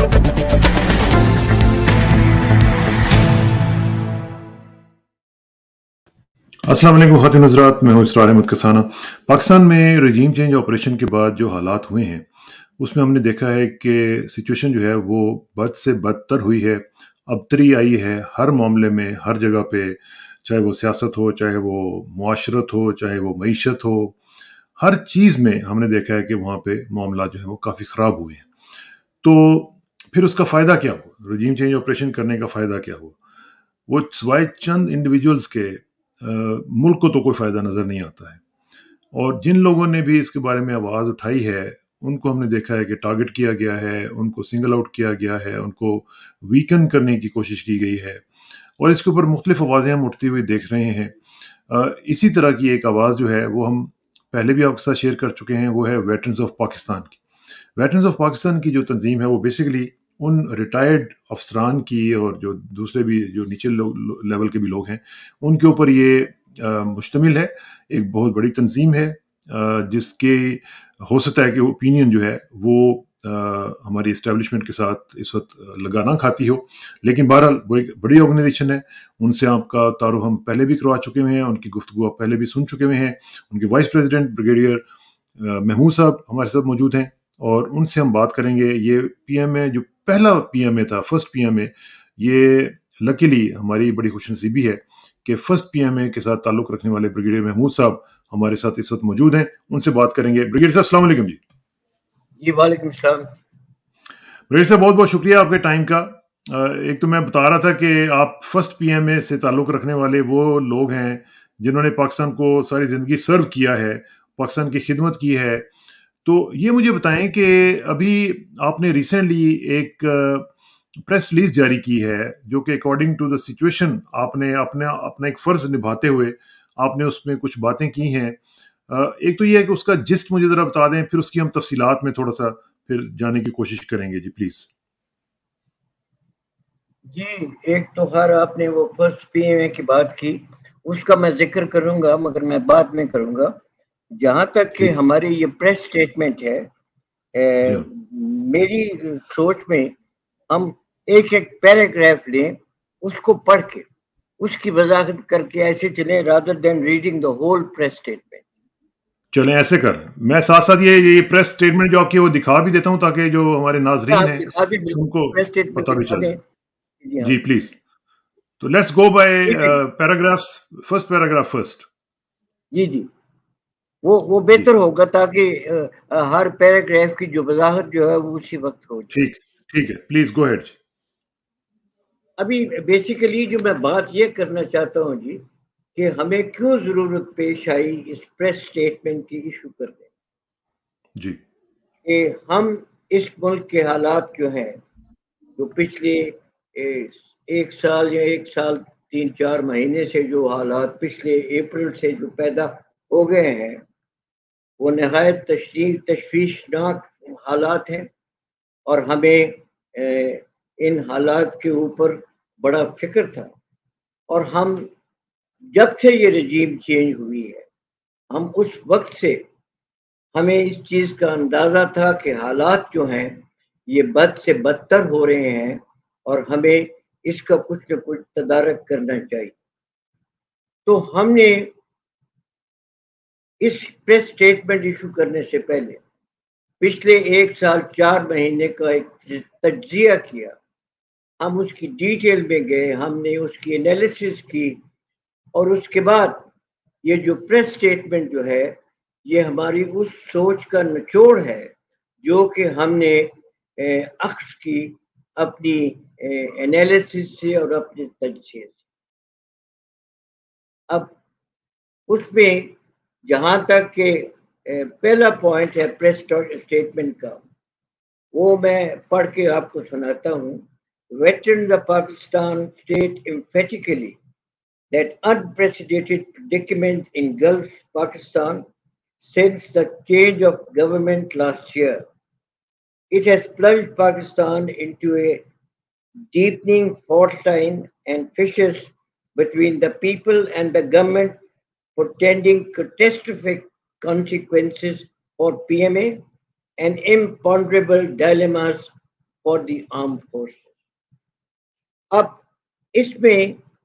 अस्सलाम वालेकुम ख़वातीन हज़रात, मैं हूँ इसरार अहमद कसाना। पाकिस्तान में रजीम चेंज ऑपरेशन के बाद जो हालात हुए हैं उसमें हमने देखा है कि सिचुएशन जो है वो बद से बदतर हुई है, अबतरी आई है हर मामले में, हर जगह पे, चाहे वो सियासत हो, चाहे वो मुआशरत हो, चाहे वो मईशत हो, हर चीज़ में हमने देखा है कि वहाँ पे मामला जो है वो काफ़ी ख़राब हुए हैं। तो फिर उसका फ़ायदा क्या हुआ? रजीम चेंज ऑपरेशन करने का फ़ायदा क्या हुआ? वो सिवाय चंद इंडिविजुअल्स के मुल्क को तो कोई फ़ायदा नज़र नहीं आता है। और जिन लोगों ने भी इसके बारे में आवाज़ उठाई है, उनको हमने देखा है कि टारगेट किया गया है, उनको सिंगल आउट किया गया है, उनको वीकन करने की कोशिश की गई है और इसके ऊपर मुख्तलिफ आवाज़ें हम उठती हुई देख रहे हैं। इसी तरह की एक आवाज़ जो है वो हम पहले भी आपके साथ शेयर कर चुके हैं, वो है वेटरन्स ऑफ पाकिस्तान की। वेटरन्स ऑफ पाकिस्तान की जो तंजीम है वो बेसिकली उन रिटायर्ड अफसरान की और जो दूसरे भी जो नीचे लेवल के भी लोग हैं उनके ऊपर ये मुश्तमिल है। एक बहुत बड़ी तंजीम है जिसके हो सकता है कि ओपिनियन जो है वो हमारी इस्टेब्लिशमेंट के साथ इस वक्त लगाना खाती हो, लेकिन बहरहाल वो एक बड़ी ऑर्गेनाइजेशन है। उनसे आपका तारुफ हम पहले भी करवा चुके हुए हैं, उनकी गुफ्तगू आप पहले भी सुन चुके हुए हैं। उनके वाइस प्रेसिडेंट ब्रिगेडियर महमूद साहब हमारे साथ मौजूद हैं और उनसे हम बात करेंगे। ये पीएमए जो पहला पीएमए था, फर्स्ट पीएमए, ये लकीली हमारी बड़ी खुशनसीबी है कि फर्स्ट पीएमए के साथ ताल्लुक़ रखने वाले ब्रिगेडियर महमूद साहब हमारे साथ इस वक्त मौजूद हैं। उनसे बात करेंगे। ब्रिगेडियर साहब अस्सलाम वालेकुम जी। जी वालेकुम सलाम। ब्रिगेडियर साहब बहुत बहुत शुक्रिया आपके टाइम का। एक तो मैं बता रहा था कि आप फर्स्ट पीएमए से ताल्लुक़ रखने वाले वो लोग हैं जिन्होंने पाकिस्तान को सारी ज़िंदगी सर्व किया है, पाकिस्तान की खिदमत की है। तो ये मुझे बताएं कि अभी आपने रिसेंटली एक प्रेस रिलीज जारी की है जो कि अकॉर्डिंग टू द सिचुएशन आपने अपना अपना एक फ़र्ज़ निभाते हुए आपने उसमें कुछ बातें की हैं। एक तो ये है कि उसका जिस्ट मुझे ज़रा बता दें, फिर उसकी हम तफसीलात में थोड़ा सा फिर जाने की कोशिश करेंगे जी, प्लीज़। जी, एक तो खैर आपने वो फर्स्ट पीएमए की बात की, उसका मैं जिक्र करूंगा मगर मैं बाद में करूंगा। जहां तक कि हमारी ये प्रेस स्टेटमेंट है, मेरी सोच में हम एक एक पैराग्राफ लें, उसको पढ़ के उसकी वजाहत करके ऐसे चलें rather than reading the whole press statement. चलें ऐसे कर, मैं साथ साथ ये प्रेस स्टेटमेंट जो आपकी वो दिखा भी देता हूं ताकि जो हमारे नाजरीन हैं दिखा दें, उनको प्रेस स्टेटमेंट पता भी दिखा चल दें। जाए जी, प्लीज। तो let's go by paragraphs. First paragraph first. जी जी, वो बेहतर होगा ताकि हर पैराग्राफ की जो वजाहत जो है वो उसी वक्त हो जाए। ठीक ठीक है, प्लीज गो अहेड। अभी बेसिकली जो मैं बात ये करना चाहता हूँ जी कि हमें क्यों जरूरत पेश आई इस प्रेस स्टेटमेंट की इशू करने जी कि हम इस मुल्क के हालात जो हैं, जो पिछले एक साल या एक साल 3-4 महीने से जो हालात पिछले अप्रैल से जो पैदा हो गए हैं वो नहायत तशवीशनाक हालात हैं और हमें इन हालात के ऊपर बड़ा फिक्र था। और हम जब से ये रजीम चेंज हुई है, हम उस वक्त से हमें इस चीज़ का अंदाज़ा था कि हालात जो हैं ये बद से बदतर हो रहे हैं और हमें इसका कुछ न कुछ तदारक करना चाहिए। तो हमने इस प्रेस स्टेटमेंट इशू करने से पहले पिछले 1 साल 4 महीने का एक तज्जिया किया। हम उसकी डिटेल में गए, हमने उसकी एनालिसिस की और उसके बाद ये जो प्रेस स्टेटमेंट जो है ये हमारी उस सोच का निचोड़ है जो कि हमने अक्स की अपनी एनालिसिस से और अपने तज्जिए से। अब उसमें जहाँ तक के पहला पॉइंट है प्रेस स्टेटमेंट का, वो मैं पढ़ के आपको सुनाता हूँ। Veterans of Pakistan state emphatically that unprecedented predicament in Gulf Pakistan since the change of government last year. It has plunged Pakistan into a deepening fault line and fissures between the people and the government, portending catastrophic consequences for PMA and imponderable dilemmas for the armed forces. اب اس میں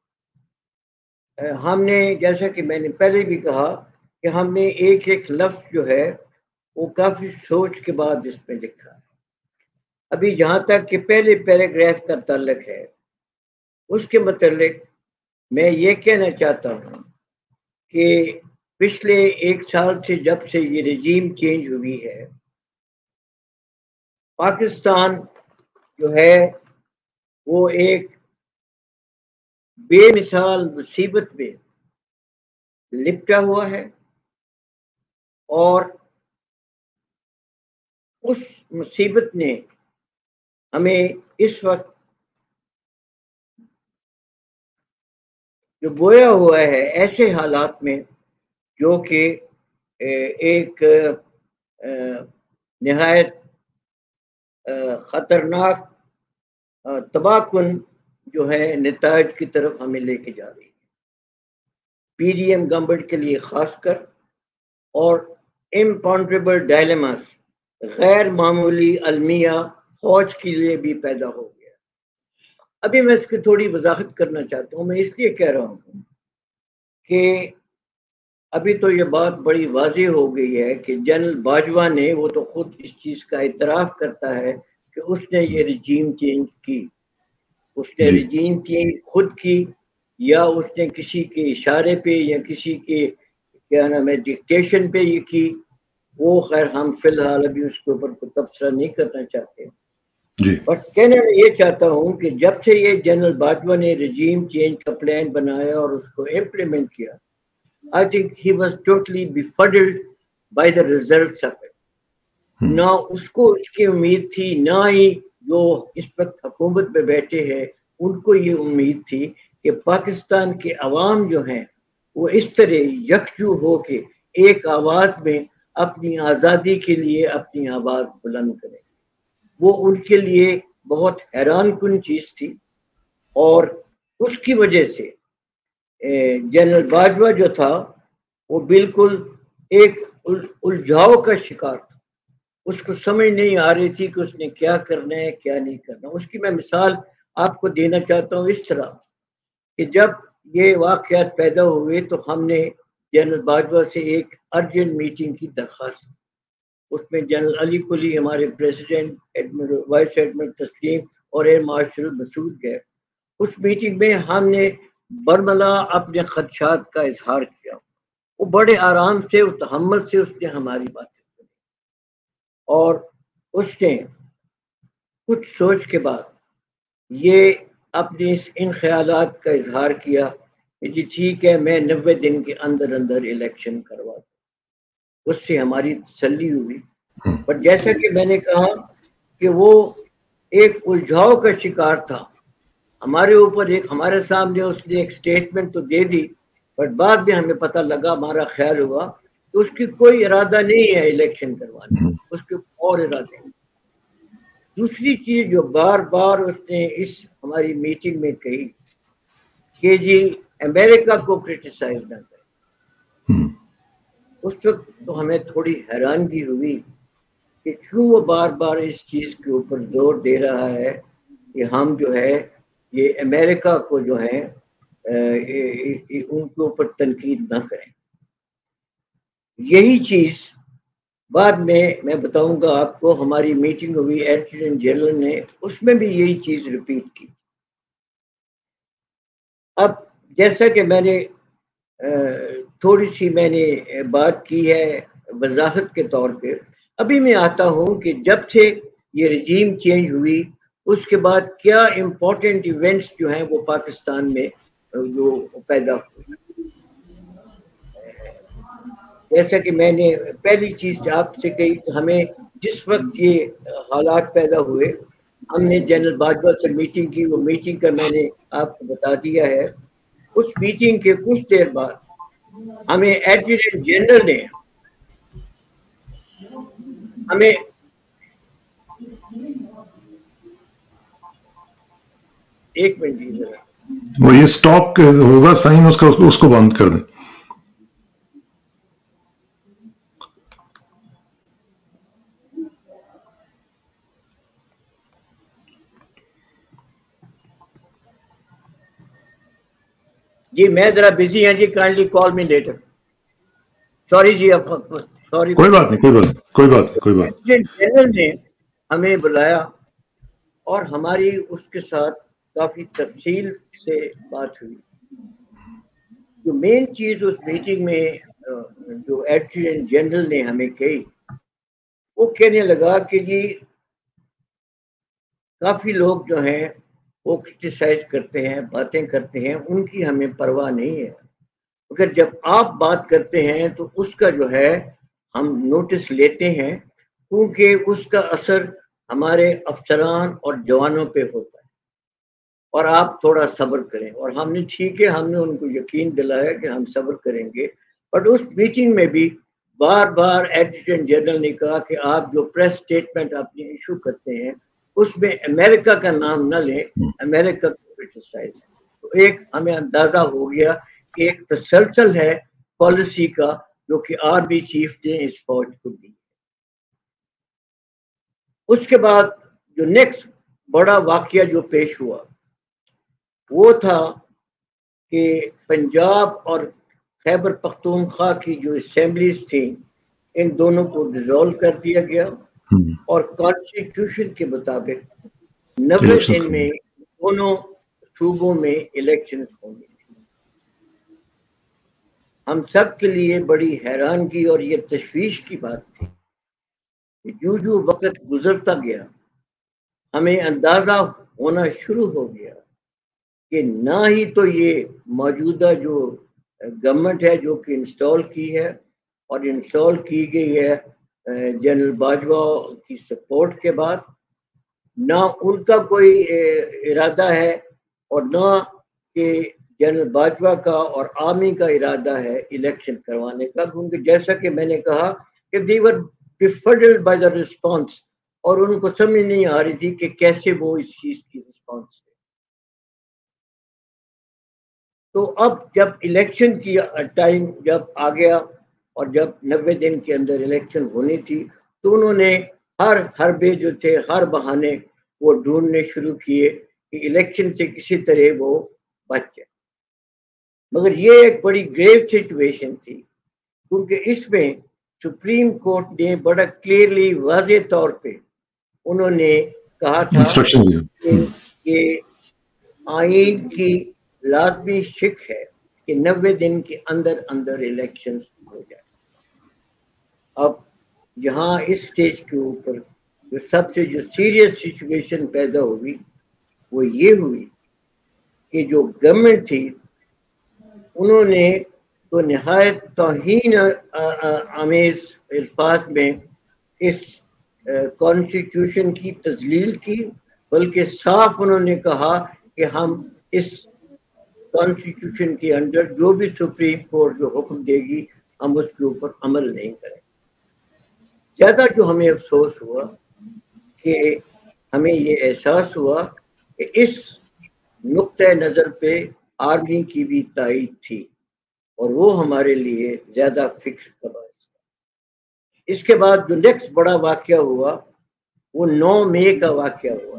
ہم نے جیسا کہ میں نے پہلے بھی کہا کہ ہم نے ایک ایک لفظ جو ہے وہ کافی سوچ کے بعد اس میں لکھا ہے. ابھی جہاں تک کہ پہلے پیراگراف کا تعلق ہے اس کے متعلق میں یہ کہنا چاہتا ہوں کہ پچھلے 1 سال سے جب سے یہ رجیم چینج ہوئی ہے پاکستان جو ہے وہ ایک بے مثال مصیبت میں لپٹا ہوا ہے اور اس مصیبت نے ہمیں اس وقت جو بویا ہوا ہے ایسے حالات میں جو کہ ایک نہایت خطرناک تباہ کن جو ہے نتائج کی طرف ہمیں لے کے جا رہی ہے پی ڈی ایم گورنمنٹ کے لیے خاص کر اور امپونڈریبل ڈائلیماز غیر معمولی المیہ فوج کے لیے بھی پیدا ہو گیا. ابھی میں اس کی تھوڑی وضاحت کرنا چاہتا ہوں. میں اس لیے کہہ رہا ہوں کہ ابھی تو یہ بات بڑی واضح ہو گئی ہے کہ جنرل باجوہ نے وہ تو خود اس چیز کا اعتراف کرتا ہے کہ اس نے یہ رجیم چینج کی. اس نے رجیم چینج خود کی یا اس نے کسی کے اشارے پہ یا کسی کے کیا نام ہے ڈکٹیشن پہ یہ کی. وہ خیر ہم فی الحال ابھی اس کے اوپر کوئی تبصرہ نہیں کرنا چاہتے. بٹ کہنا میں یہ چاہتا ہوں کہ جب سے یہ جنرل باجوہ نے رجیم چینج کا پلان بنایا اور اس کو امپلیمنٹ کیا I think he was totally befuddled by the results of it. نہ اس کو اس کی امید تھی نہ ہی جو اس وقت حکومت میں بیٹھے ہیں ان کو یہ امید تھی کہ پاکستان کے عوام جو ہیں وہ اس طرح یکجو ہو کے ایک آواز میں اپنی آزادی کے لیے اپنی آواز بلند کریں. وہ ان کے لیے بہت حیران کن چیز تھی اور اس کی وجہ سے جنرل باجوہ جو تھا وہ بالکل ایک الجھاؤ کا شکار تھا. اس کو سمجھ نہیں آ رہی تھی کہ اس نے کیا کرنا ہے کیا نہیں کرنا. اس کی میں مثال آپ کو دینا چاہتا ہوں اس طرح کہ جب یہ واقعات پیدا ہوئے تو ہم نے جنرل باجوہ سے ایک ارجنٹ میٹنگ کی درخواست. اس میں جنرل علی کلی ہمارے پریزیڈنٹ وائس ایڈمرل تسلیم اور ایئر مارشل مسعود گئے. اس میٹنگ میں ہم نے برملا اپنے خدشات کا اظہار کیا. وہ بڑے آرام سے و تحمل سے اس نے ہماری باتیں سنی اور اس نے کچھ سوچ کے بعد یہ اپنے ان خیالات کا اظہار کیا کہ جی ٹھیک ہے میں 90 دن کے اندر اندر الیکشن کروا دوں. اس سے ہماری تسلی ہوئی. پر جیسا کہ میں نے کہا کہ وہ ایک الجھاؤ کا شکار تھا. ہمارے اوپر ہمارے سامنے اس نے ایک سٹیٹمنٹ تو دے دی بٹ بعد میں ہمیں پتہ لگا ہمارا خیال ہوا کہ اس کی کوئی ارادہ نہیں ہے الیکشن کروانے. اس کے اور ارادے ہیں. دوسری چیز جو بار بار اس نے اس ہماری میٹنگ میں کہی کہ جی امریکہ کو کرٹیسائز نہ کریں. اس وقت تو ہمیں تھوڑی حیرانگی ہوئی کہ کیوں وہ بار بار اس چیز کے اوپر زور دے رہا ہے کہ ہم جو ہے یہ امریکہ کو جو ہے ان کے اوپر تنقید نہ کریں. یہی چیز بعد میں بتاؤں گا آپ کو. ہماری میٹنگ ہوئی ایڈجوٹنٹ جنرل نے اس میں بھی یہی چیز ریپیٹ کی. اب جیسا کہ میں نے تھوڑی سی میں نے بات کی ہے وضاحت کے طور پہ ابھی میں آتا ہوں کہ جب سے یہ رجیم چینج ہوئی اس کے بعد کیا امپورٹنٹ ایونٹس جو ہیں وہ پاکستان میں جو پیدا ہوئی. جیسا کہ میں نے پہلی چیز آپ سے کہی کہ ہمیں جس وقت یہ حالات پیدا ہوئے ہم نے جنرل باجوہ سے میٹنگ کی. وہ میٹنگ کا میں نے آپ کو بتا دیا ہے. اس میٹنگ کے کچھ دیر بعد ہمیں ایڈجوٹنٹ جنرل نے ہمیں ایک منٹ وہ یہ سٹاپ ہوگا سائن اس کو بند کر دیں. جی میں ذرا بزی ہیں جی, kindly call me later. Sorry جی, سوری. کوئی بات نہیں, کوئی بات. جنرل نے ہمیں بلایا اور ہماری اس کے ساتھ کافی تفصیل سے بات ہوئی. جو مین چیز اس میٹنگ میں جو ایڈجوٹنٹ جنرل نے ہمیں کہی, وہ کہنے لگا کہ جی کافی لوگ جو ہیں وہ کرٹیسائز کرتے ہیں, باتیں کرتے ہیں, ان کی ہمیں پرواہ نہیں ہے, مگر جب آپ بات کرتے ہیں تو اس کا جو ہے ہم نوٹس لیتے ہیں, کیونکہ اس کا اثر ہمارے افسران اور جوانوں پہ ہوتا ہے, اور آپ تھوڑا صبر کریں. اور ہم نے ٹھیک ہے, ہم نے ان کو یقین دلایا کہ ہم صبر کریں گے. بٹ اس میٹنگ میں بھی بار بار ایڈجوٹنٹ جنرل نے کہا کہ آپ جو پریس سٹیٹمنٹ اپنی ایشو کرتے ہیں اس میں امریکہ کا نام نہ لیں, امریکہ کو کرٹیسائز ہے. تو ایک ہمیں اندازہ ہو گیا کہ ایک تسلسل ہے پالیسی کا جو کہ آرمی چیف نے اس فوج کو دی. اس کے بعد جو نیکسٹ بڑا واقعہ جو پیش ہوا وہ تھا کہ پنجاب اور خیبر پختونخوا کی جو اسمبلیز تھیں ان دونوں کو ڈیزولو کر دیا گیا, اور کانسٹیٹیوشن کے مطابق 90 دن میں دونوں صوبوں میں الیکشن ہونی تھی. ہم سب کے لیے بڑی حیرانگی اور یہ تشویش کی بات تھی کہ جو وقت گزرتا گیا ہمیں اندازہ ہونا شروع ہو گیا کہ نہ ہی تو یہ موجودہ جو گورنمنٹ ہے جو کہ انسٹال کی ہے, اور انسٹال کی گئی ہے جنرل باجوہ کی سپورٹ کے بعد, نہ ان کا کوئی ارادہ ہے اور نہ کہ جنرل باجوہ کا اور آرمی کا ارادہ ہے الیکشن کروانے کا, کیونکہ جیسا کہ میں نے کہا کہ they were befuddled by the response, اور ان کو سمجھ نہیں آ رہی تھی کہ کیسے وہ اس چیز کی رسپانس ہے. تو اب جب الیکشن کی ٹائم جب آ گیا اور جب 90 دن کے اندر الیکشن ہونی تھی, تو انہوں نے ہر حربے جو تھے, ہر بہانے وہ ڈھونڈنے شروع کیے کہ الیکشن سے کسی طرح وہ بچ جائے. مگر یہ ایک بڑی گریو سچویشن تھی, کیونکہ اس میں سپریم کورٹ نے بڑا کلیئرلی واضح طور پہ انہوں نے کہا تھا کہ آئین کی لازمی شک ہے کہ 90 دن کے اندر اندر الیکشن ہو جائے. اب یہاں اس سٹیج کے اوپر جو سب سے جو سیریس سچویشن پیدا ہوئی وہ یہ ہوئی کہ جو گورنمنٹ تھی انہوں نے تو نہایت توہین آمیز الفاظ میں اس کانسٹیٹیوشن کی تذلیل کی, بلکہ صاف انہوں نے کہا کہ ہم اس کانسٹیٹیوشن کے انڈر جو بھی سپریم کورٹ جو حکم دے گی ہم اس کے اوپر عمل نہیں کریں. زیادہ جو ہمیں افسوس ہوا کہ ہمیں یہ احساس ہوا کہ اس نقطۂ نظر پہ آرمی کی بھی تائید تھی, اور وہ ہمارے لیے زیادہ فکر کا باعث تھا. اس کے بعد جو نیکسٹ بڑا واقعہ ہوا وہ 9 مئی کا واقعہ ہوا.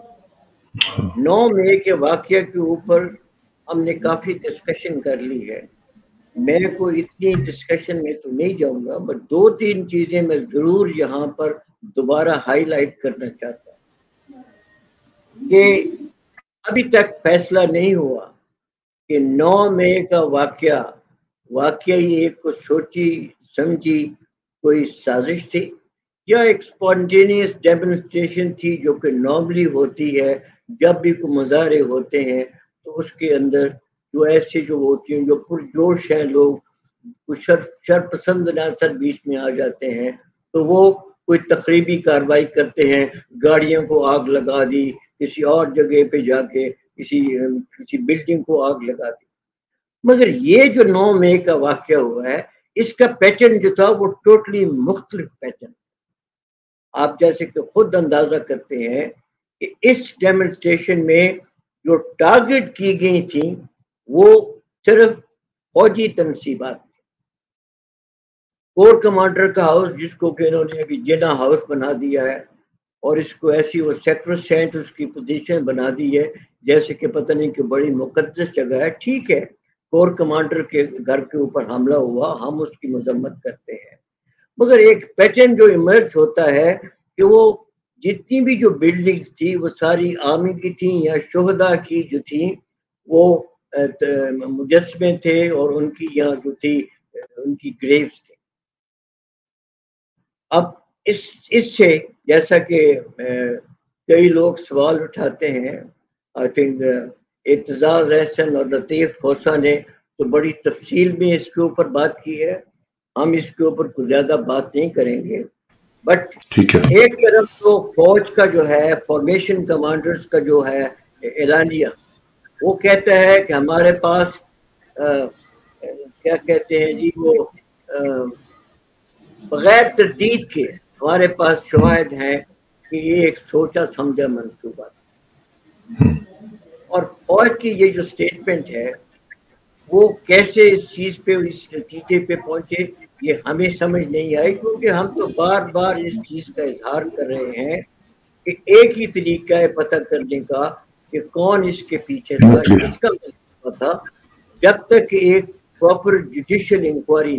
9 مئی کے واقعہ کے اوپر ہم نے کافی ڈسکشن کر لی ہے. میں کوئی اتنی ڈسکشن میں تو نہیں جاؤں گا, بٹ 2-3 چیزیں میں ضرور یہاں پر دوبارہ ہائی لائٹ کرنا چاہتا ہوں کہ ابھی تک فیصلہ نہیں ہوا کہ 9 مئی کا واقعہ ایک کو سوچی سمجھی کوئی سازش تھی یا ایک اسپونٹینیس ڈیمونسٹریشن تھی جو کہ نارملی ہوتی ہے جب بھی کوئی مظاہرے ہوتے ہیں, تو اس کے اندر جو ایسے جو ہوتی ہیں جو پرجوش ہیں لوگ, کچھ شرپسند عناصر بیچ میں آ جاتے ہیں, تو وہ کوئی تقریبی کارروائی کرتے ہیں, گاڑیوں کو آگ لگا دی, کسی اور جگہ پہ جا کے کسی بلڈنگ کو آگ لگا دی. مگر یہ جو 9 مئی کا واقعہ ہوا ہے اس کا پیٹرن جو تھا وہ ٹوٹلی مختلف پیٹرن. آپ جیسے کہ خود اندازہ کرتے ہیں کہ اس ڈیمونسٹریشن میں جو ٹارگٹ کی گئی تھیں وہ صرف فوجی تنصیبات تھے. کور کمانڈر کا ہاؤس جس کو کہ انہوں نے ابھی جنا ہاؤس بنا دیا ہے, اور اس کو ایسی وہ سیکٹر سینٹ اس کی پوزیشن بنا دی ہے جیسے کہ پتہ نہیں کہ بڑی مقدس جگہ ہے. ٹھیک ہے, کور کمانڈر کے گھر کے اوپر حملہ ہوا، ہم اس کی مذمت کرتے ہیں، مگر ایک پیٹرن جو ایمرج ہوتا ہے کہ وہ جتنی بھی جو بلڈنگز تھی وہ ساری آرمی کی تھیں یا شہداء کی جو تھیں، وہ مجسمے تھے اور ان کی یہاں جو تھی ان کی گریوز تھے۔ اب اس سے جیسا کہ کئی لوگ سوال اٹھاتے ہیں، آئی تھنک اعتزاز احسن اور لطیف کھوسہ نے تو بڑی تفصیل میں اس کے اوپر بات کی ہے، ہم اس کے اوپر کچھ زیادہ بات نہیں کریں گے، بٹ ایک طرف تو فوج کا جو ہے فارمیشن کمانڈرز کا جو ہے اعلانیہ، وہ کہتا ہے کہ ہمارے پاس کیا کہتے ہیں جی، وہ بغیر تردید کے ہمارے پاس شواہد ہیں کہ یہ ایک سوچا سمجھا منصوبہ تھا، اور فوج کی یہ جو سٹیٹمنٹ ہے وہ کیسے اس چیز پہ اس نتیجے پہ پہنچے یہ ہمیں سمجھ نہیں آئی، کیونکہ ہم تو بار بار اس چیز کا اظہار کر رہے ہیں کہ ایک ہی طریقہ ہے پتہ کرنے کا کہ کون اس کے پیچھے تھا، اس کا مطلب تھا جب تک ایک پراپر جوڈیشل انکوائری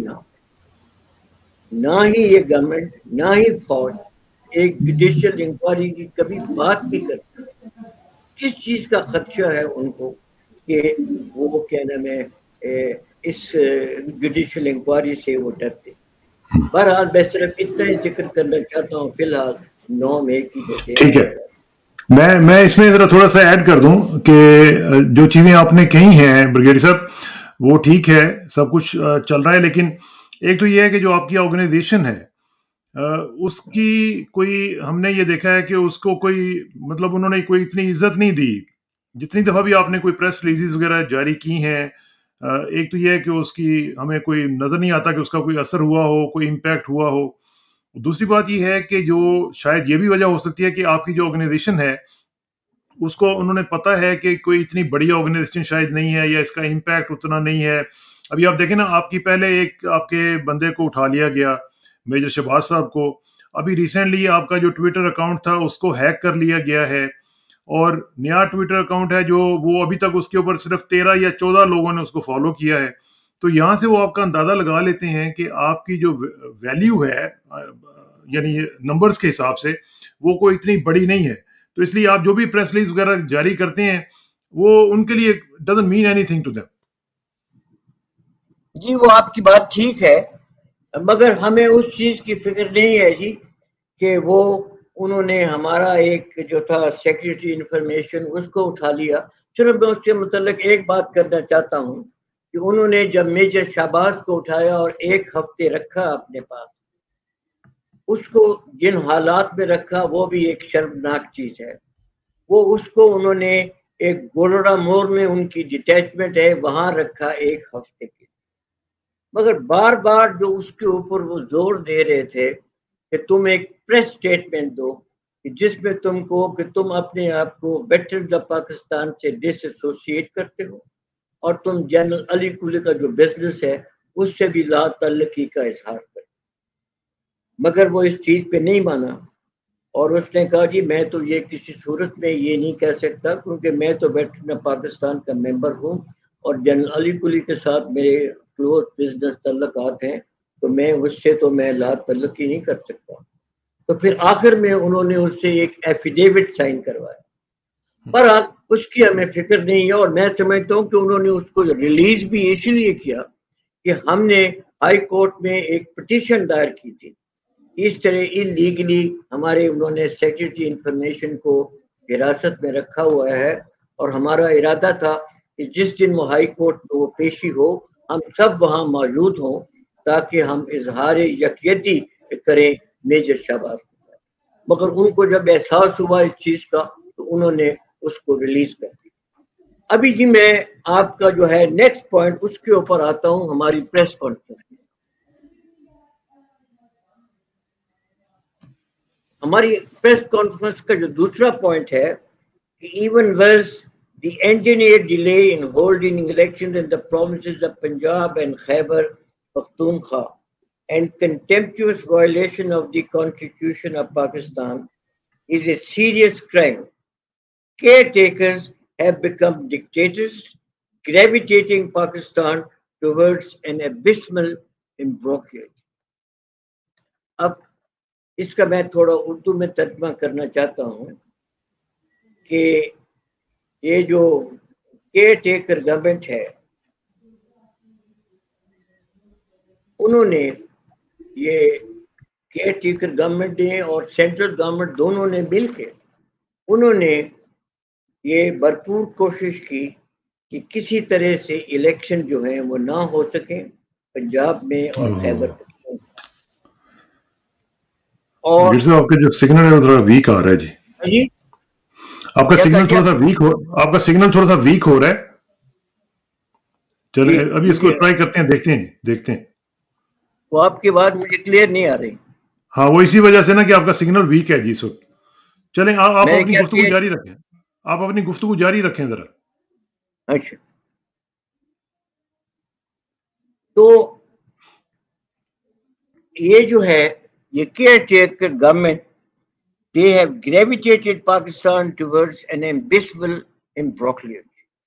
نہ ہی یہ گورنمنٹ نہ ہی فوج ایک جوڈیشل انکوائری کی کبھی بات بھی کرتی، کس چیز کا خدشہ ہے ان کو کہ وہ کیا نام ہے اس جوڈیشل انکوائری سے وہ ڈرتے۔ بہرحال میں صرف اتنا ہی ذکر کرنا چاہتا ہوں فی الحال 9 مئی کی جیسے۔ ٹھیک ہے، میں اس میں ذرا تھوڑا سا ایڈ کر دوں کہ جو چیزیں آپ نے کہی ہیں بریگیڈیئر صاحب وہ ٹھیک ہے، سب کچھ چل رہا ہے، لیکن ایک تو یہ ہے کہ جو آپ کی آرگنائزیشن ہے اس کی کوئی، ہم نے یہ دیکھا ہے کہ اس کو کوئی مطلب انہوں نے کوئی اتنی عزت نہیں دی، جتنی دفعہ بھی آپ نے کوئی پریس ریلیزز وغیرہ جاری کی ہیں، ایک تو یہ ہے کہ اس کی ہمیں کوئی نظر نہیں آتا کہ اس کا کوئی اثر ہوا ہو، کوئی امپیکٹ ہوا ہو۔ دوسری بات یہ ہے کہ جو شاید یہ بھی وجہ ہو سکتی ہے کہ آپ کی جو آرگنائزیشن ہے اس کو انہوں نے پتہ ہے کہ کوئی اتنی بڑی آرگنائزیشن شاید نہیں ہے یا اس کا امپیکٹ اتنا نہیں ہے۔ ابھی آپ دیکھیں نا، آپ کی پہلے ایک آپ کے بندے کو اٹھا لیا گیا، میجر شہباز صاحب کو، ابھی ریسنٹلی آپ کا جو ٹویٹر اکاؤنٹ تھا اس کو ہیک کر لیا گیا ہے، اور نیا ٹویٹر اکاؤنٹ ہے جو وہ ابھی تک اس کے اوپر صرف 13 یا 14 لوگوں نے اس کو فالو کیا ہے۔ تو یہاں سے وہ آپ کا اندازہ لگا لیتے ہیں کہ آپ کی جو ویلیو ہے یعنی نمبرز کے حساب سے وہ کوئی اتنی بڑی نہیں ہے، تو اس لیے آپ جو بھی پریس ریلیز وغیرہ جاری کرتے ہیں وہ ان کے لیے doesn't mean anything to them. جی وہ آپ کی بات ٹھیک ہے، مگر ہمیں اس چیز کی فکر نہیں ہے جی کہ وہ انہوں نے ہمارا ایک جو تھا سیکریٹری انفارمیشن اس کو اٹھا لیا۔ صرف میں اس کے متعلق ایک بات کرنا چاہتا ہوں کہ انہوں نے جب میجر شہباز کو اٹھایا اور 1 ہفتے رکھا اپنے پاس، اس کو جن حالات میں رکھا وہ بھی ایک شرمناک چیز ہے۔ وہ اس کو انہوں نے ایک گولڑا مور میں ان کی ڈیٹیچمنٹ ہے وہاں رکھا 1 ہفتے کے، مگر بار بار جو اس کے اوپر وہ زور دے رہے تھے کہ تم ایک پریس سٹیٹمنٹ دو کہ جس میں تم کو کہ تم اپنے آپ کو بیٹر دا پاکستان سے ڈس ایسوسیٹ کرتے ہو اور تم جنرل علی کلی کا جو بزنس ہے اس سے بھی لا تعلقی کا اظہار کرتے، مگر وہ اس چیز پہ نہیں مانا، اور اس نے کہا جی میں تو یہ کسی صورت میں یہ نہیں کہہ سکتا کیونکہ میں تو بیٹر پاکستان کا ممبر ہوں اور جنرل علی کلی کے ساتھ میرے کلوز بزنس تعلقات ہیں، تو میں اس سے تو میں لا تعلقی نہیں کر سکتا۔ تو پھر آخر میں انہوں نے اس سے ایک ایفیڈیوٹ سائن کروایا، پر اس کی ہمیں فکر نہیں ہے، اور میں سمجھتا ہوں کہ انہوں نے اس کو ریلیز بھی اسی لیے کیا کہ ہم نے ہائی کورٹ میں ایک پٹیشن دائر کی تھی، اس طرح انلیگلی ہمارے انہوں نے سیکریٹری انفارمیشن کو حراست میں رکھا ہوا ہے، اور ہمارا ارادہ تھا کہ جس دن وہ ہائی کورٹ میں وہ پیشی ہو ہم سب وہاں موجود ہوں تاکہ ہم اظہار یکیتی کریں میجر شہباز کے ساتھ، مگر ان کو جب احساس ہوا اس چیز کا تو انہوں نے اس کو ریلیز کر دیا۔ ابھی جی میں آپ کا جو ہے نیکسٹ پوائنٹ اس کے اوپر آتا ہوں، ہماری پریس کانفرنس۔ ہماری پریس کانفرنس کا جو دوسرا پوائنٹ ہے کہ even worse the engineered delay in holding elections in the provinces of Punjab and Khyber Pakhtunkhwa and contemptuous violation of the Constitution of Pakistan is a serious crime. Caretakers have become dictators, gravitating Pakistan towards an abysmal imbroglio. اب اس کا میں تھوڑا اردو میں ترجمہ کرنا چاہتا ہوں کہ یہ جو کیئر ٹیکر گورنمنٹ ہے، انہوں نے یہ کیئر ٹیکر گورنمنٹ نے اور سینٹرل گورنمنٹ دونوں نے مل کے انہوں نے یہ بھرپور کوشش کی کہ کسی طرح سے الیکشن جو ہیں وہ نہ ہو سکیں پنجاب میں اور خیبر پختونخوا۔ اور آپ کا جو سگنل ہے وہ تھوڑا ویک آ رہا ہے جی، آپ کا سگنل تھوڑا سا ویک ہو، آپ کا سگنل تھوڑا سا ویک ہو رہا ہے۔ چلے ابھی اس کو ٹرائی کرتے ہیں، دیکھتے ہیں۔ وہ آپ کی بات مجھے کلیئر نہیں آ رہی۔ ہاں وہ اسی وجہ سے نا کہ آپ کا سگنل ویک ہے جی اس وقت۔ چلیں آپ اپنی گفتگو جاری رکھیں، آپ اپنی گفتگو جاری رکھیں ذرا۔ اچھا، تو یہ جو ہے یہ caretaker government they have gravitated Pakistan towards an abysmal imbroglio۔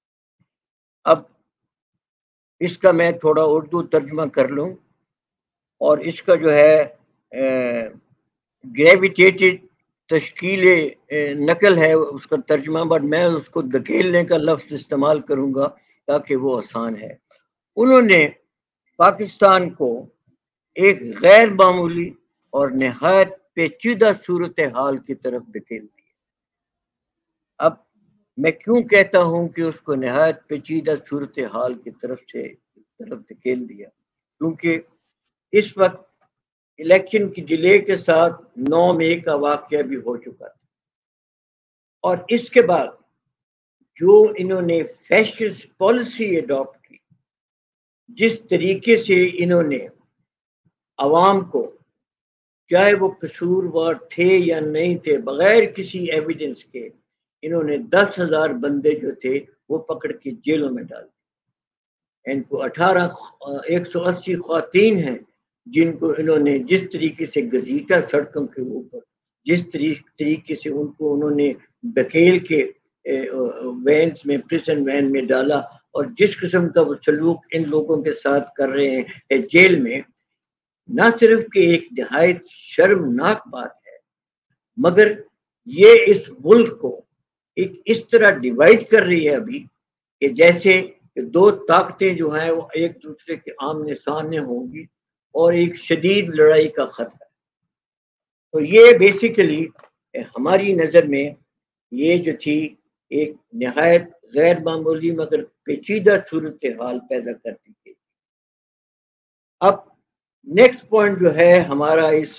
اب اس کا میں تھوڑا اردو ترجمہ کر لوں، اور اس کا جو ہے گریویٹیٹڈ تشکیل نقل ہے اس کا ترجمہ، بٹ میں اس کو دھکیلنے کا لفظ استعمال کروں گا تاکہ وہ آسان ہے۔ انہوں نے پاکستان کو ایک غیر معمولی اور نہایت پیچیدہ صورتحال کی طرف دھکیل دیا۔ اب میں کیوں کہتا ہوں کہ اس کو نہایت پیچیدہ صورتحال کی طرف دھکیل دیا؟ کیونکہ اس وقت الیکشن کی ڈیلے کے ساتھ 9 مئی کا واقعہ بھی ہو چکا تھا، اور اس کے بعد جو انہوں نے فیشسٹ پالیسی اڈاپٹ کی، جس طریقے سے انہوں نے عوام کو، چاہے وہ قصوروار تھے یا نہیں تھے، بغیر کسی ایویڈنس کے انہوں نے 10,000 بندے جو تھے وہ پکڑ کے جیلوں میں ڈال دیے۔ ان کو 180 خواتین ہیں جن کو انہوں نے جس طریقے سے گھسیٹا سڑکوں کے اوپر، جس طریقے سے ان کو انہوں نے دھکیل کے وینز میں، پریزن وین میں ڈالا، اور جس قسم کا وہ سلوک ان لوگوں کے ساتھ کر رہے ہیں جیل میں، نہ صرف کہ ایک نہایت شرمناک بات ہے، مگر یہ اس ملک کو ایک اس طرح ڈیوائیڈ کر رہی ہے ابھی کہ جیسے دو طاقتیں جو ہیں وہ ایک دوسرے کے آمنے سامنے ہوں گی، اور ایک شدید لڑائی کا خطرہ ہے۔ تو یہ بیسیکلی ہماری نظر میں یہ جو تھی ایک نہایت غیر معمولی مگر پیچیدہ صورتحال پیدا کرتی گئی۔ اب نیکسٹ پوائنٹ جو ہے ہمارا اس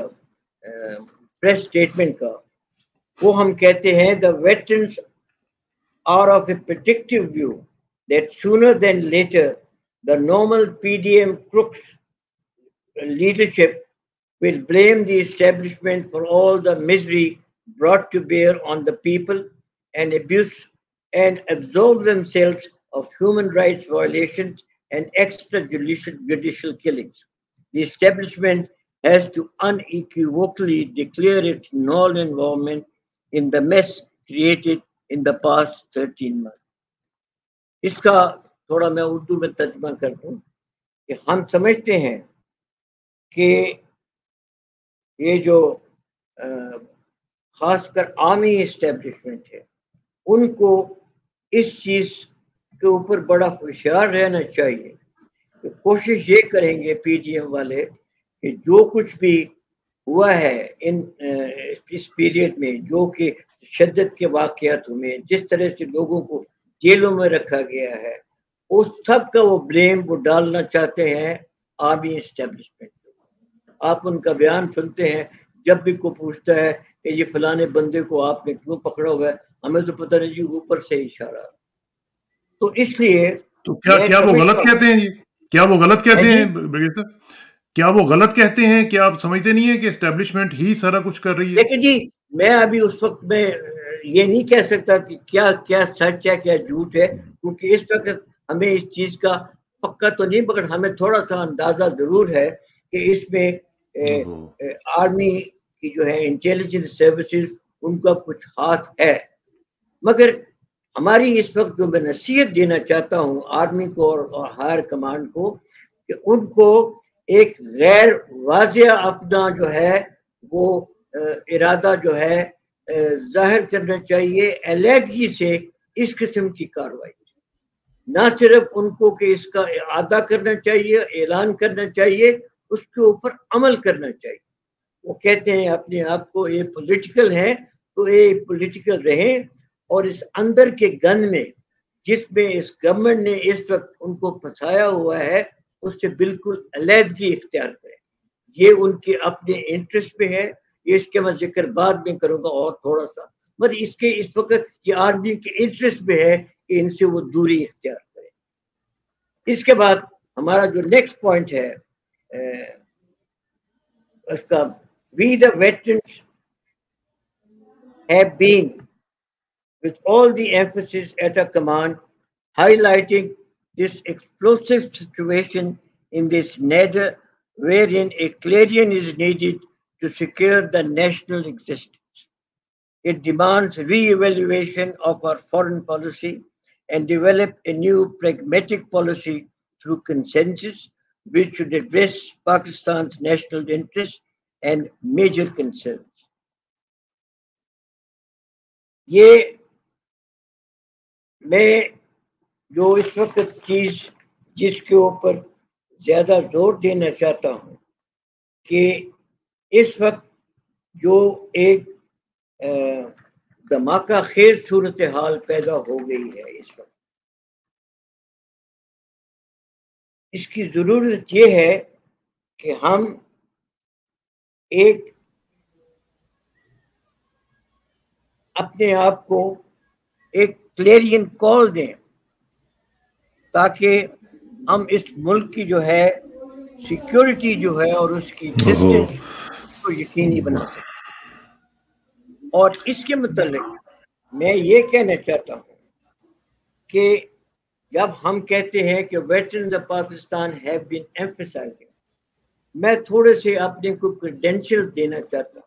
پریس اسٹیٹمنٹ کا، وہ ہم کہتے ہیں the veterans are of a predictive view that sooner than later the normal PDM crooks leadership will blame the establishment for all the misery brought to bear on the people and abuse, and absolve themselves of human rights violations and extrajudicial killings. The establishment has to unequivocally declare its null involvement in the mess created in the past 13 months. اس کا تھوڑا میں اردو میں ترجمہ کر دوں کہ ہم سمجھتے ہیں کہ یہ جو خاص کر آرمی اسٹیبلشمنٹ ہے، ان کو اس چیز کے اوپر بڑا ہوشیار رہنا چاہیے کہ کوشش یہ کریں گے پی ڈی ایم والے کہ جو کچھ بھی ہوا ہے اس پیریڈ میں، جو کہ تشدد کے واقعات ہوئے، جس طرح سے لوگوں کو جیلوں میں رکھا گیا ہے، اس سب کا وہ بلیم وہ ڈالنا چاہتے ہیں آرمی اسٹیبلشمنٹ۔ آپ ان کا بیان سنتے ہیں جب بھی کوئی پوچھتا ہے کہ یہ فلانے بندے کو آپ نے کیوں پکڑا ہوا ہے، ہمیں تو پتہ نہیں جی، اوپر سے اشارہ۔ تو اس لیے تو کیا وہ غلط کہتے ہیں؟ کیا وہ غلط کہتے ہیں بریگیڈیئر صاحب؟ کیا وہ غلط کہتے ہیں کہ آپ سمجھتے نہیں ہیں کہ اسٹیبلشمنٹ ہی سارا کچھ کر رہی ہے؟ لیکن جی میں ابھی اس وقت میں یہ نہیں کہہ سکتا کہ کیا سچ ہے کیا جھوٹ ہے، کیونکہ اس وقت ہمیں اس چیز کا پکا تو نہیں، مگر ہمیں تھوڑا سا اندازہ ضرور ہے کہ اس میں آرمی کی جو ہے انٹیلیجنس سروسز ان کا کچھ ہاتھ ہے۔ مگر ہماری اس وقت جو میں نصیحت دینا چاہتا ہوں آرمی کو اور ہائر کمانڈ کو کہ ان کو ایک غیر واضح اپنا جو ہے وہ ارادہ جو ہے ظاہر کرنا چاہیے علیحدگی سے اس قسم کی کارروائی، نہ صرف ان کو کہ اس کا اعادہ کرنا چاہیے، اعلان کرنا چاہیے، اس کے اوپر عمل کرنا چاہیے۔ وہ کہتے ہیں اپنے آپ کو یہ پولیٹیکل ہے تو یہ پولیٹیکل رہیں، اور اس اندر کے گن میں جس میں اس گورنمنٹ نے اس وقت ان کو پھنسایا ہوا ہے اس سے بالکل علیحدگی اختیار کریں۔ یہ ان کے اپنے انٹرسٹ پہ ہے، یہ اس کے میں ذکر بعد میں کروں گا اور تھوڑا سا، مگر اس کے اس وقت یہ آرمی کے انٹرسٹ پہ ہے کہ ان سے وہ دوری اختیار کرے۔ اس کے بعد ہمارا جو نیکسٹ پوائنٹ ہے اس کا we the veterans have been with all the emphasis at our command highlighting this explosive situation in this nadir wherein a clarion is needed to secure the national existence. It demands re-evaluation of our foreign policy and develop a new pragmatic policy through consensus which should address Pakistan's national interests and major concerns. یہ میں جو اس وقت چیز جس کے اوپر زیادہ زور دینا چاہتا ہوں کہ اس وقت جو ایک دھماکہ خیز صورتحال پیدا ہو گئی ہے اس وقت، اس کی ضرورت یہ ہے کہ ہم ایک اپنے آپ کو ایک کلیرین کال دیں تاکہ ہم اس ملک کی جو ہے سیکیورٹی جو ہے اور اس کی ایگزسٹنس کو یقینی بنا سکیں۔ اور اس کے متعلق میں یہ کہنا چاہتا ہوں کہ جب ہم کہتے ہیں کہ veterans of Pakistan have been emphasising, میں تھوڑے سے اپنے کو کریڈینشیل دینا چاہتا ہوں۔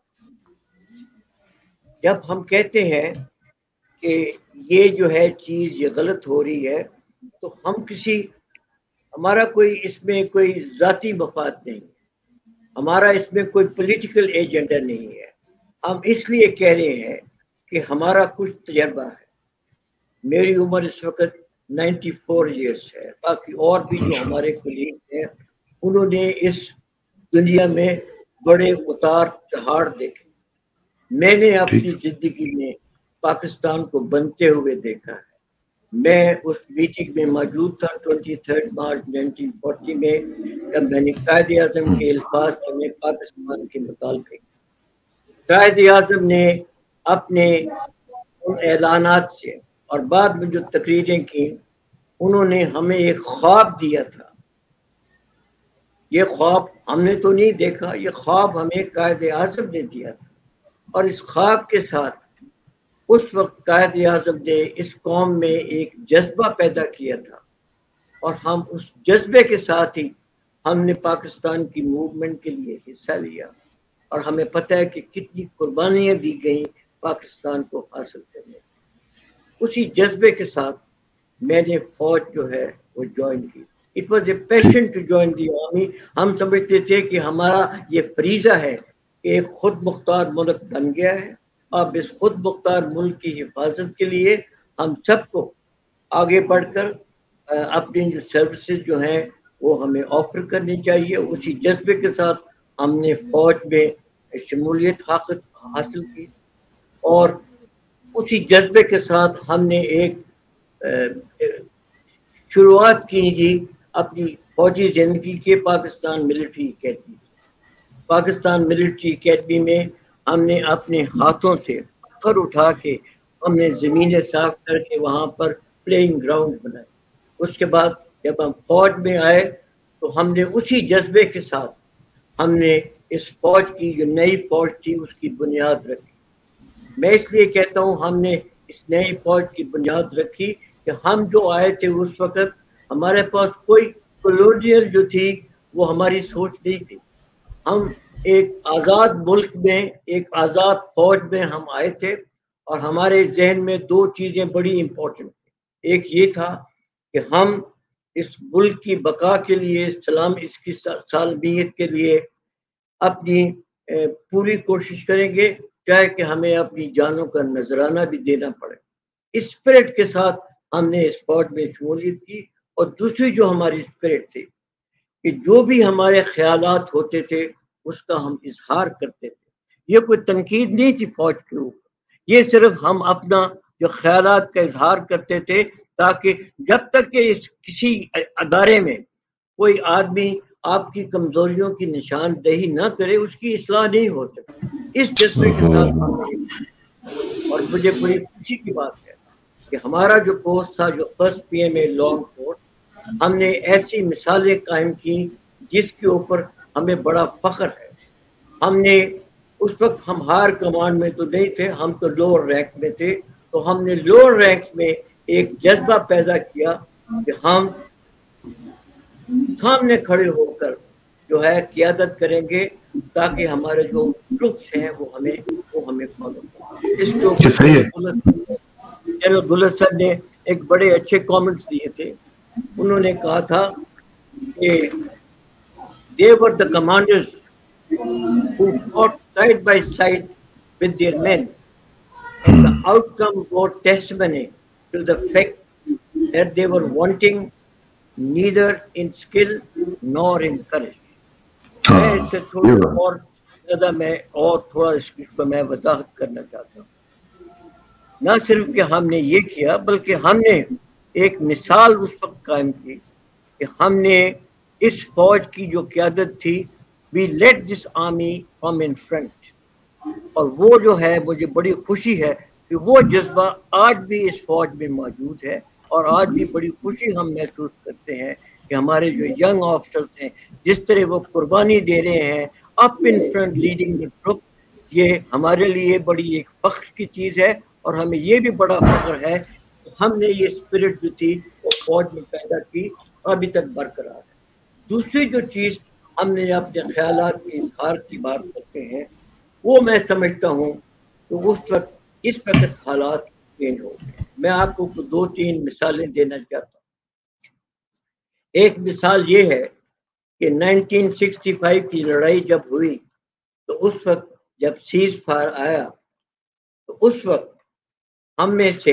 جب ہم کہتے ہیں کہ یہ جو ہے چیز یہ غلط ہو رہی ہے تو ہم ہمارا کوئی اس میں کوئی ذاتی مفاد نہیں، ہمارا اس میں کوئی پولیٹیکل ایجنڈا نہیں ہے، ہم اس لیے کہہ رہے ہیں کہ ہمارا کچھ تجربہ ہے۔ میری عمر اس وقت 94 ایئرس ہے، باقی اور بھی جو ہمارے کولیگ ہیں انہوں نے اس دنیا میں بڑے اتار چڑھاڑ دیکھے۔ میں نے اپنی زندگی میں پاکستان کو بنتے ہوئے دیکھا ہے۔ میں اس میٹنگ میں موجود تھا 23 مارچ 1940 میں، جب میں نے قائد اعظم کے الفاظ سنے پاکستان کے متعلق۔ قائد اعظم نے اپنے ان اعلانات سے اور بعد میں جو تقریریں کی انہوں نے ہمیں ایک خواب دیا تھا۔ یہ خواب ہم نے تو نہیں دیکھا، یہ خواب ہمیں قائد اعظم نے دیا تھا، اور اس خواب کے ساتھ اس وقت قائد اعظم نے اس قوم میں ایک جذبہ پیدا کیا تھا، اور ہم اس جذبے کے ساتھ ہی ہم نے پاکستان کی موومنٹ کے لیے حصہ لیا، اور ہمیں پتہ ہے کہ کتنی قربانیاں دی گئیں پاکستان کو حاصل کرنے۔ اسی جذبے کے ساتھ میں نے فوج جو ہے وہ جوائن کی۔ It was a passion to join the army۔ ہم سمجھتے تھے کہ ہمارا یہ فریضہ ہے کہ ایک خود مختار ملک بن گیا ہے، اب اس خود مختار ملک کی حفاظت کے لیے ہم سب کو آگے بڑھ کر اپنی جو سروسز جو ہیں وہ ہمیں آفر کرنی چاہیے۔ اسی جذبے کے ساتھ ہم نے فوج میں شمولیت حاصل کی، اور اسی جذبے کے ساتھ ہم نے ایک شروعات کی تھی اپنی فوجی زندگی کے Pakistan military academy. Pakistan military academy میں ہم نے اپنے ہاتھوں سے پتھر اٹھا کے ہم نے زمینیں صاف کر کے وہاں پر پلینگ گراؤنڈ بنائے۔ اس کے بعد جب ہم فوج میں آئے تو ہم نے اسی جذبے کے ساتھ ہم نے اس فوج کی جو نئی فوج تھی اس کی بنیاد رکھی۔ میں اس لیے کہتا ہوں ہم نے اس نئی فوج کی بنیاد رکھی کہ ہم جو آئے تھے اس وقت ہمارے پاس کوئی کولونیل جو تھی وہ ہماری سوچ نہیں تھی۔ ہم ایک آزاد ملک میں ایک آزاد فوج میں ہم آئے تھے، اور ہمارے ذہن میں دو چیزیں بڑی امپورٹنٹ تھیں. ایک یہ تھا کہ ہم اس ملک کی بقا کے لیے، اس کی سالمیت کے لیے اپنی پوری کوشش کریں گے، چاہے کہ ہمیں اپنی جانوں کا نذرانہ بھی دینا پڑے. اس اسپرٹ کے ساتھ ہم نے اس فوج میں شمولیت کی. اور دوسری جو ہماری اسپرٹ تھی کہ جو بھی ہمارے خیالات ہوتے تھے اس کا ہم اظہار کرتے تھے. یہ کوئی تنقید نہیں تھی فوج کے اوپر، یہ صرف ہم اپنا جو خیالات کا اظہار کرتے تھے، تاکہ جب تک کہ کسی ادارے میں کوئی آدمی آپ کی کمزوریوں کی نشاندہی نہ کرے، اس کی اصلاح نہیں ہو سکتی. اس جذبے کے ساتھ ہم نے، اور مجھے بڑی خوشی کی بات ہے کہ ہمارا جو کورس تھا، جو فرسٹ PMA لانگ کورس، ہم نے ایسی مثالیں قائم کی جس کے اوپر ہمیں بڑا فخر ہے. ہم نے اس وقت، ہم ہائر کمانڈ میں تو نہیں تھے، ہم تو لوور رینک میں تھے، تو ہم نے لوور رینک میں ایک جذبہ پیدا کیا کہ ہم سامنے کھڑے ہو کر جو ہے قیادت کریں گے، تاکہ ہمارے جو گروپس ہیں وہ ہمیں فالو کریں. اس کے اوپر جنرل گلر صاحب نے ایک بڑے اچھے کامنٹس دیے تھے. انہوں نے کہا تھا کہ they were the commanders who fought side by side with their men, and the outcome bore testimony to the fact that they were wanting neither in skill nor in courage. میں اس سے تھوڑا اور زیادہ تھوڑا اس کو میں وضاحت کرنا چاہتا ہوں. نہ صرف کہ ہم نے یہ کیا، بلکہ ہم نے ایک مثال اس وقت قائم کی کہ ہم نے اس فوج کی جو قیادت تھی، we led this army from in front. اور وہ جو ہے، مجھے بڑی خوشی ہے کہ وہ جذبہ آج بھی اس فوج میں موجود ہے. اور آج بھی بڑی خوشی ہم محسوس کرتے ہیں کہ ہمارے جو ینگ آفیسرز ہیں، جس طرح وہ قربانی دے رہے ہیں up in front leading the group, یہ ہمارے لیے بڑی ایک فخر کی چیز ہے. اور ہمیں یہ بھی بڑا فخر ہے کہ ہم نے یہ اسپرٹ جو تھی وہ فوج میں پیدا کی اور ابھی تک برقرار ہے. دوسری جو چیز ہم نے اپنے خیالات کے اظہار کی بات کرتے ہیں، وہ میں سمجھتا ہوں کہ اس وقت حالات چینج ہو گئے. میں آپ کو 2-3 مثالیں دینا چاہتا ہوں. ایک مثال یہ ہے کہ 1965 کی لڑائی جب ہوئی تو اس وقت جب سیز فائر آیا تو اس وقت ہم میں سے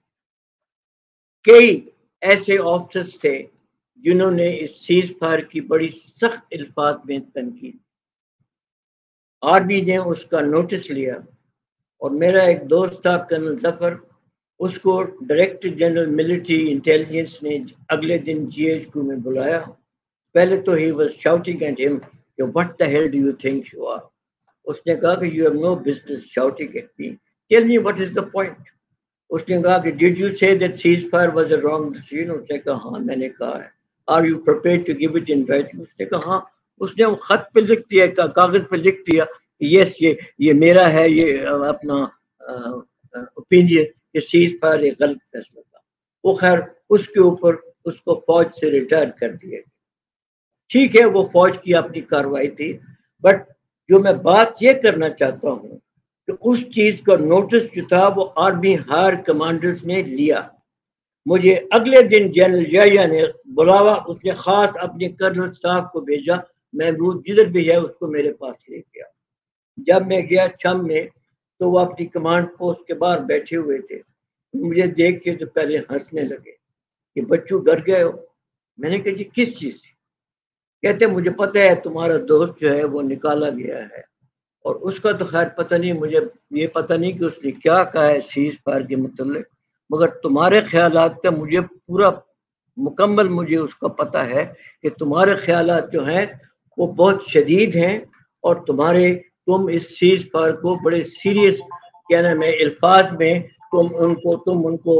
کئی ایسے آفیسرز تھے جنہوں نے اس سیز فائر کی بڑی سخت الفاظ میں تنقید. آرمی نے اس کا نوٹس لیا، اور میرا ایک دوست تھا کرنل ظفر، اس کو ڈائریکٹر جنرل ملٹری انٹیلیجنس نے اگلے دن GHQ میں بلایا. پہلے تو he was shouting at him کہ what the hell do you think you are. اس نے کہا کہ you have no business shouting at me. Tell me what is the point. اس نے کہا کہ did you say that ceasefire was a wrong decision. اس نے کہا ہاں میں نے کہا ہے. Are you prepared to give it in writing. اس نے کہا ہاں. اس نے خط پہ لکھ دیا، کاغذ پہ لکھ دیا یس یہ میرا ہے، یہ اپنا اوپینین کہ سیز فائر ایک غلط فیصلہ تھا. وہ خیر اس کے اوپر اس کو فوج سے ریٹائر کر دیا. ٹھیک ہے، وہ فوج کی اپنی کارروائی تھی. بٹ جو میں بات یہ کرنا چاہتا ہوں کہ اس چیز کا نوٹس جو تھا وہ آرمی ہائر کمانڈرز نے لیا. مجھے اگلے دن جنرل جائیا نے بلاوا، اس نے خاص اپنے کرنل صاحب کو بھیجا، محمود جدھر بھی ہے اس کو میرے پاس لے گیا. جب میں گیا چھم میں تو وہ اپنی کمانڈ پوسٹ کے باہر بیٹھے ہوئے تھے. مجھے دیکھ کے تو پہلے ہنسنے لگے کہ بچوں ڈر گئے ہو. میں نے کہا جی کس چیز سے؟ کہتے مجھے پتہ ہے تمہارا دوست جو ہے وہ نکالا گیا ہے، اور اس کا تو خیر پتہ نہیں، مجھے یہ پتہ نہیں کہ اس نے کیا کہا ہے سیز فائر کے متعلق، مگر تمہارے خیالات کا مجھے پورا مکمل مجھے اس کا پتہ ہے کہ تمہارے خیالات جو ہیں وہ بہت شدید ہیں، اور تم اس سیز فائر کو بڑے سیریس کہنا میں الفاظ میں تم ان کو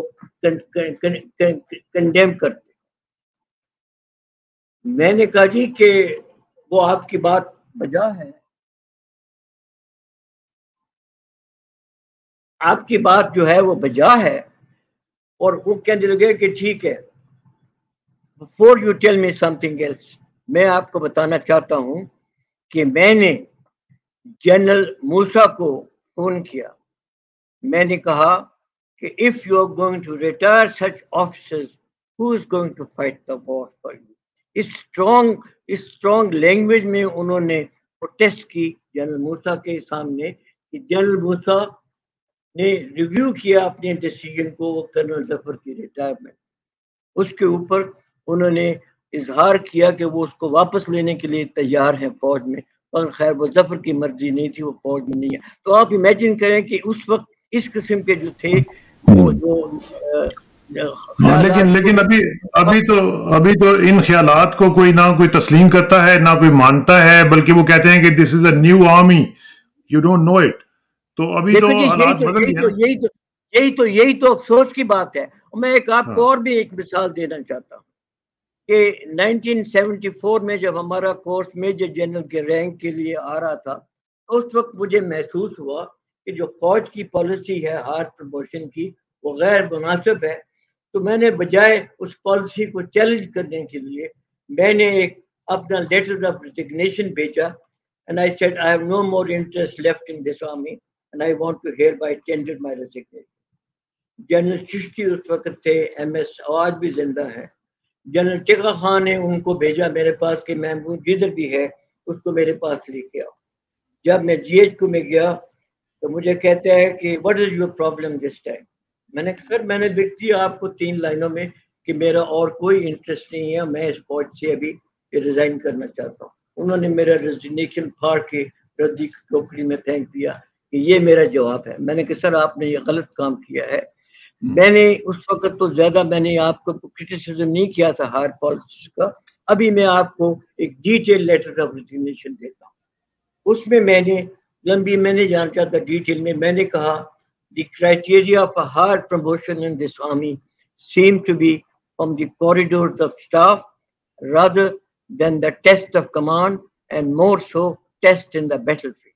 کنڈیم کرتے. میں نے کہا جی کہ وہ آپ کی بات بجا ہے، آپ کی بات جو ہے وہ بجا ہے. اور وہ کہنے لگے کہ ٹھیک ہے، before you tell me something else، میں آپ کو بتانا چاہتا ہوں کہ میں نے جنرل موسیٰ کو فون کیا میں نے کہا کہ if you are going to retire such officers, who is going to fight the war for you? Us strong language میں انہوں نے پروٹیسٹ کی جنرل موسیٰ کے سامنے کہ جنرل موسیٰ نے ریویو کیا اپنے ڈیسیجن کو وہ کرنل ظفر کی ریٹائرمنٹ. اس کے اوپر انہوں نے اظہار کیا کہ وہ اس کو واپس لینے کے لیے تیار ہیں فوج میں، اور خیر وہ ظفر کی مرضی نہیں تھی، وہ فوج میں نہیں ہے. تو آپ امیجن کریں کہ اس وقت اس قسم کے جو تھے وہ لیکن ابھی تو ان خیالات کو کوئی نہ کوئی تسلیم کرتا ہے نہ کوئی مانتا ہے، بلکہ وہ کہتے ہیں کہ this is a new army, you don't know it. تو ابھی تو حالات بدل گئے. یہی تو افسوس کی بات ہے. میں ایک آپ کو اور بھی ایک مثال دینا چاہتا ہوں کہ 1974 میں جب ہمارا کورس میجر جنرل کے رینک کے لیے آ رہا تھا، اس وقت مجھے محسوس ہوا کہ جو فوج کی پالیسی ہے ہارڈ پروموشن کی وہ غیر مناسب ہے. تو میں نے بجائے اس پالیسی کو چیلنج کرنے کے لیے میں نے ایک اپنا لیٹر آف ریزگنیشن بھیجا. And I said, I have no more interest left in this army and I want to hereby tender my resignation. General Chishti اس وقت تھے، ایم ایس آج بھی زندہ ہے. جنرل ٹکا خان نے ان کو بھیجا میرے پاس کہ محمود جدھر بھی ہے اس کو میرے پاس لے کے آؤ. جب میں جی ایچ کو میں گیا تو مجھے کہتا ہے کہ what is your problem this time؟ میں نے کہا سر میں نے لکھ دیا آپ کو 3 لائنوں میں کہ میرا اور کوئی انٹرسٹ نہیں ہے، میں اس فوج سے ابھی ریزائن کرنا چاہتا ہوں. انہوں نے میرا ریزگنیشن پھاڑ کے ردی ٹوکری میں پھینک دیا کہ یہ میرا جواب ہے. میں نے کہا سر آپ نے یہ غلط کام کیا ہے. میں نے اس وقت تو زیادہ میں نے آپ کو کرٹیسزم نہیں کیا تھا ہارڈ پالیسیز کا. ابھی میں آپ کو ایک ڈیٹیل لیٹر آف ریزگنیشن دیتا ہوں. اس میں میں نے لمبی میں نے جاننا چاہتا ڈیٹیل میں نے کہا the criteria of a hard promotion in this army seem to be from the corridors of staff rather than the test of command and more so test in the battlefield.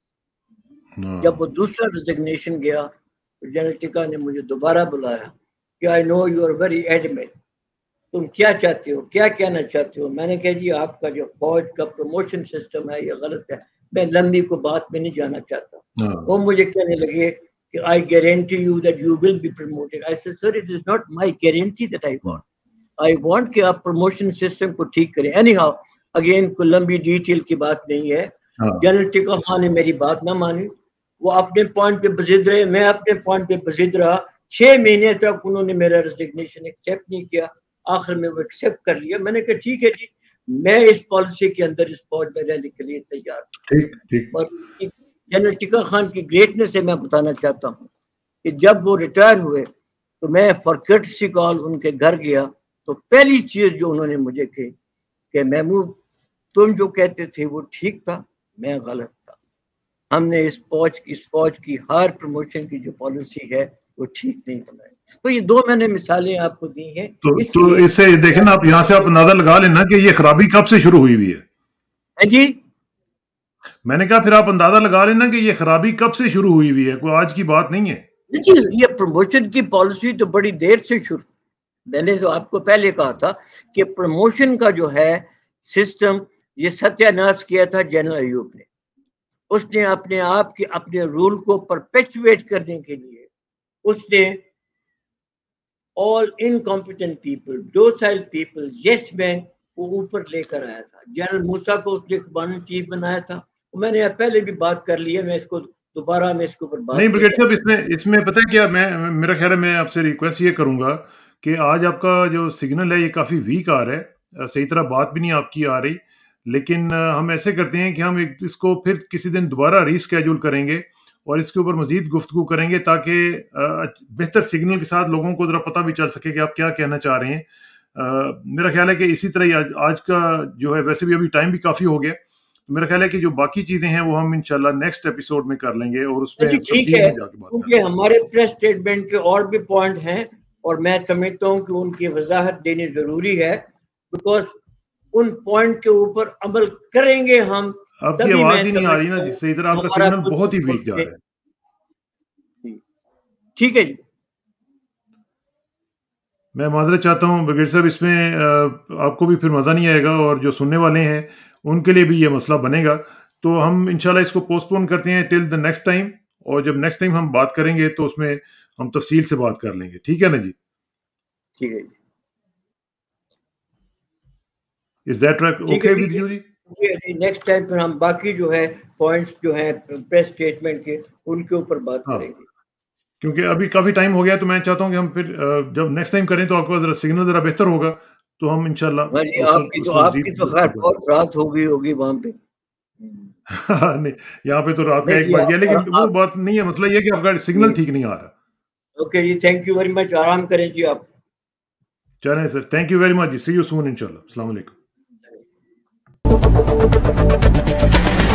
جب وہ دوسرا resignation گیا general tikka نے مجھے دوبارہ بلایا کہ I know you are very adamant. تم کیا چاہتے ہو، کیا کہنا چاہتے ہو؟ میں نے کہا جی آپ کا جو فوج کا پروموشن سسٹم ہے یہ غلط ہے. میں لمبی کو بات میں نہیں جانا چاہتا. وہ مجھے کہنے لگے کہ I guarantee you that you will be promoted. I said, sir, it is not my guarantee that I want. I want کہ آپ پروموشن سسٹم کو ٹھیک کریں. anyhow again کوئی لمبی ڈیٹیل کی بات نہیں ہے. جنرل ٹکا خان نے میری بات نہ مانی، وہ اپنے پوائنٹ پہ بزد رہے، میں اپنے پوائنٹ پہ بزد رہا. 6 مہینے تک انہوں نے میرا ریزگنیشن ایکسیپٹ نہیں کیا. آخر میں وہ ایکسیپٹ کر لیا. میں نے کہا ٹھیک ہے جی میں اس پالیسی کے اندر اس فوج میں رہنے کے لیے تیار ہوں. اور جنرل ٹکا خان کی گریٹنس سے میں بتانا چاہتا ہوں کہ جب وہ ریٹائر ہوئے تو میں فار کورٹسی کال ان کے گھر گیا تو پہلی چیز جو انہوں نے مجھے کہی کہ محمود تم جو کہتے تھے وہ ٹھیک تھا، میں غلط تھا. ہم نے اس فوج کی ہار پروموشن کی جو پالیسی ہے وہ ٹھیک نہیں بنائی. تو یہ 2 میں نے مثالیں آپ کو دی ہیں. تو اس سے دیکھیں نا آپ یہاں سے آپ اندازہ لگا لینا کہ یہ خرابی کب سے شروع ہوئی ہے. جی میں نے کہا پھر آپ اندازہ لگا لینا کہ یہ خرابی کب سے شروع ہوئی ہے، کوئی آج کی بات نہیں ہے. جی یہ پروموشن کی پالیسی تو بڑی دیر سے شروع، میں نے جو آپ کو پہلے کہا تھا کہ پروموشن کا جو ہے سسٹم یہ ستیہ ناش کیا تھا جنرل ایوب نے. اس نے اپنے آپ کے اپنے رول کو پرپیچویٹ کرنے کے لیے اس نے all incompetent people, docile people, yes men کو اوپر لے کر آیا تھا. جنرل موسیٰ کو اس نے کمانڈر چیف بنایا تھا. میں نے پہلے بھی بات کر لی ہے، میں اس کو دوبارہ میں اس کے اوپر بات نہیں. بریگیڈ صاحب اس میں پتہ کیا، میرا خیال ہے میں آپ سے ریکویسٹ یہ کروں گا کہ آج آپ کا جو سگنل ہے یہ کافی ویک آ رہا ہے، صحیح طرح بات بھی نہیں آپ کی آ رہی. لیکن ہم ایسے کرتے ہیں کہ ہم اس کو پھر کسی دن دوبارہ ری اسکیجول کریں گے اور اس کے اوپر مزید گفتگو کریں گے تاکہ بہتر سگنل کے ساتھ لوگوں کو ذرا پتہ بھی چل سکے کہ آپ کیا کہنا چاہ رہے ہیں. میرا خیال ہے کہ اسی طرح ہی آج کا جو ہے ویسے بھی ابھی ٹائم بھی کافی ہو گیا، میرا خیال ہے کہ جو باقی چیزیں ہیں وہ ہم انشاءاللہ نیکسٹ ایپیسوڈ میں کر لیں گے اور اس پہ ٹھیک ہے کیونکہ ہمارے پریس اسٹیٹمنٹ کے اور بھی پوائنٹ ہیں اور میں سمجھتا ہوں کہ ان کی وضاحت دینی ضروری ہے بیکاز ان پوائنٹ کے اوپر عمل کریں گے ہم. آپ کی آواز ہی نہیں آ رہی نا جس سے ادھر آپ کا سگنل بہت ہی ویک جا رہا ہے. ٹھیک ہے جی میں معذرت چاہتا ہوں بریگیڈ صاحب، اس میں آپ کو بھی پھر مزہ نہیں آئے گا اور جو سننے والے ہیں ان کے لیے بھی یہ مسئلہ بنے گا. تو ہم انشاءاللہ اس کو پوسٹ پون کرتے ہیں ٹل دا نیکسٹ ٹائم اور جب نیکسٹ ٹائم ہم بات کریں گے تو اس میں ہم تفصیل سے بات کر لیں گے. ٹھیک ہے نا جی؟ ٹھیک ہے جی. Is that okay with you جی؟ نیکسٹ ٹائم پھر ہم باقی جو ہے پوائنٹس جو ہیں پریس اسٹیٹمنٹ کے ان کے اوپر بات کریں گے. کیونکہ ابھی کافی ٹائم ہو گیا تو میں چاہتا ہوں کہ ہم پھر جب نیکسٹ ٹائم کریں تو آپ کا ذرا سگنل ذرا بہتر ہوگا تو ہم انشاءاللہ آپ کی تو خیر بہت رات ہو گئی ہوگی وہاں پہ. نہیں یہاں پہ تو رات کا 1 بج گیا لیکن وہ بات نہیں ہے. مسئلہ یہ کہ آپ کا سگنل ٹھیک نہیں آ رہا. اوکے جی, تھینک یو ویری مچ. آرام کریں جی آپ. چلیں sir, thank you very much جی. سی یو سون انشاءاللہ. السلام علیکم.